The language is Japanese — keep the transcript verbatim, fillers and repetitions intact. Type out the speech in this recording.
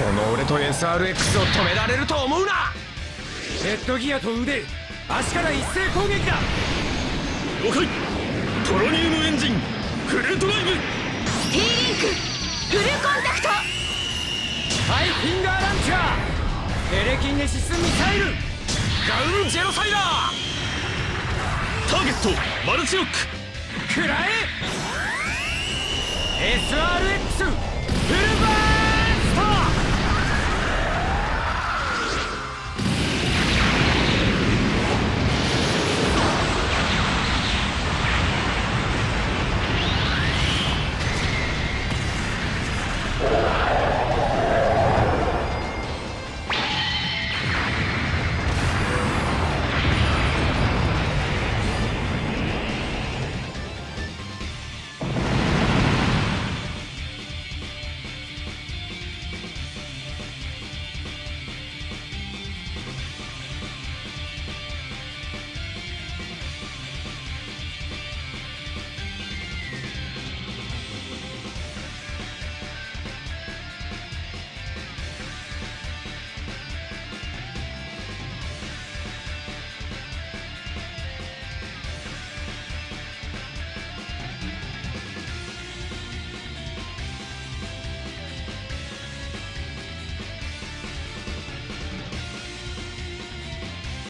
の俺と エスアールエックス を止められると思うな。 ヘッドギアと腕、足から一斉攻撃だ。 了解。トロニウムエンジンフルドライブ。 T リンクフルコンタクト。 ハイフィンガーランチャー、テレキネシスミサイル。 ガウンジェノサイダー。 ターゲットマルチロック。 食らえ エスアールエックス フルバーン。